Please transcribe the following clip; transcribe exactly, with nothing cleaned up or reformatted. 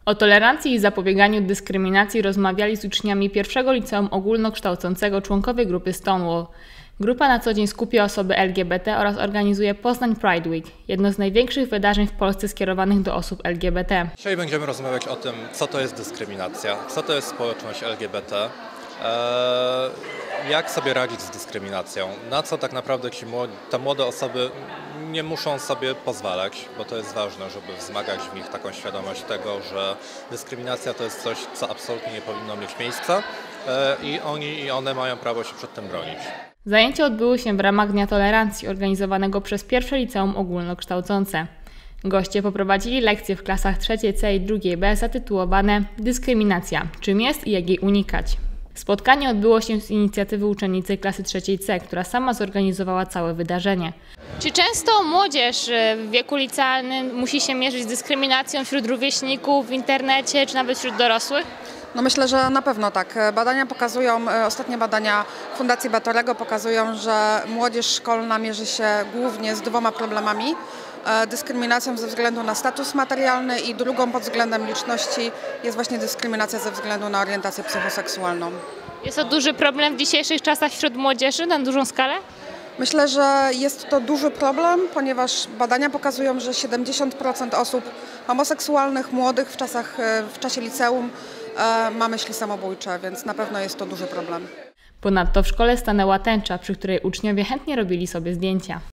O tolerancji i zapobieganiu dyskryminacji rozmawiali z uczniami pierwszego liceum ogólnokształcącego członkowie grupy Stonewall. Grupa na co dzień skupia osoby L G B T oraz organizuje Poznań Pride Week, jedno z największych wydarzeń w Polsce skierowanych do osób L G B T. Dzisiaj będziemy rozmawiać o tym, co to jest dyskryminacja, co to jest społeczność L G B T, e, jak sobie radzić z dyskryminacją, na co tak naprawdę ci młode, te młode osoby nie muszą sobie pozwalać, bo to jest ważne, żeby wzmagać w nich taką świadomość tego, że dyskryminacja to jest coś, co absolutnie nie powinno mieć miejsca e, i oni i one mają prawo się przed tym bronić. Zajęcia odbyły się w ramach Dnia Tolerancji organizowanego przez pierwsze liceum ogólnokształcące. Goście poprowadzili lekcje w klasach trzeciej C i drugiej B zatytułowane Dyskryminacja. Czym jest i jak jej unikać? Spotkanie odbyło się z inicjatywy uczennicy klasy trzeciej C, która sama zorganizowała całe wydarzenie. Czy często młodzież w wieku licealnym musi się mierzyć z dyskryminacją wśród rówieśników w internecie, czy nawet wśród dorosłych? No myślę, że na pewno tak. Badania pokazują, ostatnie badania Fundacji Batorego pokazują, że młodzież szkolna mierzy się głównie z dwoma problemami. Dyskryminacją ze względu na status materialny i drugą pod względem liczności jest właśnie dyskryminacja ze względu na orientację psychoseksualną. Jest to duży problem w dzisiejszych czasach wśród młodzieży na dużą skalę? Myślę, że jest to duży problem, ponieważ badania pokazują, że siedemdziesiąt procent osób homoseksualnych, młodych w, czasach, w czasie liceum ma myśli samobójcze, więc na pewno jest to duży problem. Ponadto w szkole stanęła tęcza, przy której uczniowie chętnie robili sobie zdjęcia.